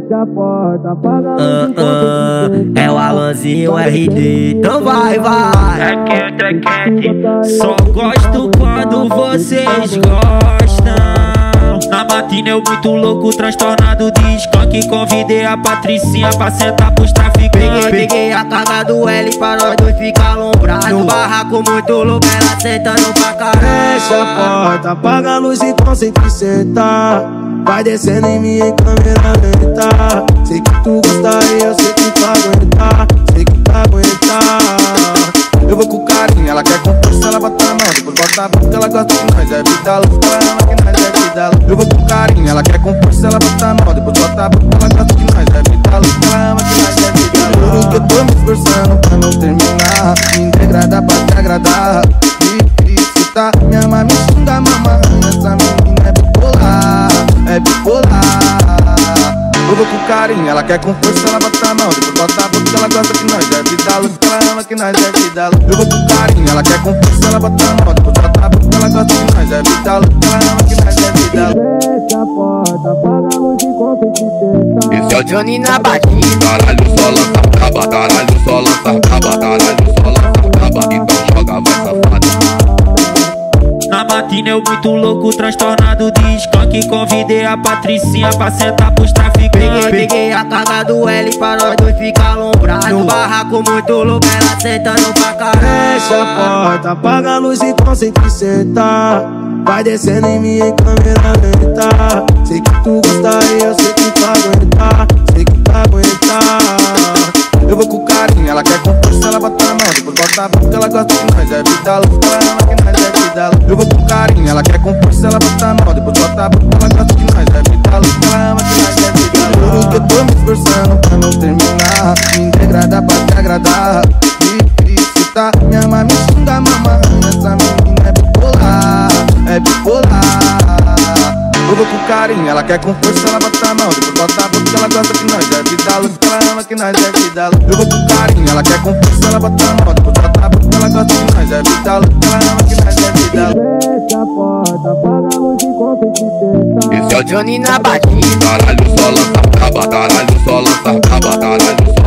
Fecha a porta, apaga a luz. É o Alanzinho RD, então vai. É quente, só gosto quando vocês gostam. Na matina eu muito louco, transtornado de skunk. Convidei a Patricinha pra sentar pros traficantes. Peguei a carga do L pra nós dois ficar alombrado. No barraco muito louco, ela sentando pra caralho. Fecha a porta, apaga a luz e concentre sentar. Vai descendo em mim em câmera lenta. Sei que tu gosta e eu sei que tu aguentar. Sei que tu aguentar. Eu vou com carinho, ela quer com força, ela bota a mão. Depois bota a boca, ela gosta que nós é vida louca. Ela ama que nós é vida louca. Eu vou com carinho, ela quer com força, ela bota a mão. Depois bota a boca, ela gosta que nós é vida louca. Ela ama que nós é vida louca. Juro que eu tô me esforçando pra não terminar. Me degradar pra te agradar. Isso tá, me ama, me xinga, mamãe. Essa menina é bipolar, é bipolar. Eu vou com carinho, ela quer com força, ela bota a mão. Depois bota a boca, ela gosta que nós é vida louca. Ela ama que nós é vida louca. Eu vou com carinho, ela quer com força, ela bota a mão. Depois bota a boca, ela gosta que nós é vida louca. Ela ama que nós é vida louca. Fecha a porta, apaga a luz e concentre sentar. Esse é o Johnny na batida. Caralho, só lança braba. Caralho, só lança braba. Caralho, só lança braba. Então joga, vai safada. Na matina eu muito louco, transtornado de skunk. Convidei a Patricinha pra sentar pros traficantes. Peguei a carga do L pra nós dois ficar alombrado. No barraco muito louco, ela sentando pra caralho. Fecha a porta, apaga a luz e concentre sentar. Vai descendo em mim em câmera lenta. Sei que tu gosta e eu sei que tu aguentar. Sei que tu aguentar. Eu vou com carinho, ela quer com força, ela bota a mão. Depois bota a boca, ela gosta que nós é vida louca. Ela ama que nós é vida louca. Eu vou com carinho, ela quer com força, ela bota a mão. Depois bota a boca, ela gosta que nós é vida louca. Ela ama que nós é vida louca. Juro que eu tô me esforçando pra não terminar. Me degradar pra te agradar. Isso tá, me ama, me xinga, mamãe. Essa menina é bipolar, é bipolar. Eu vou com carinho, ela quer com força, ela bota a mão. Depois bota a boca, ela gosta que nós é vida louca. Ela ama que nós é vida louca. Eu vou com carinho, ela quer com força, ela bota a mão. Depois bota a boca, ela gosta que nós é vida louca. Ela ama que nós é vida louca. Fecha a porta, apaga a luz e concentre sentar. Esse é o Johnny na batida. Caralho, só lança braba. Caralho, só lança braba. Caralho,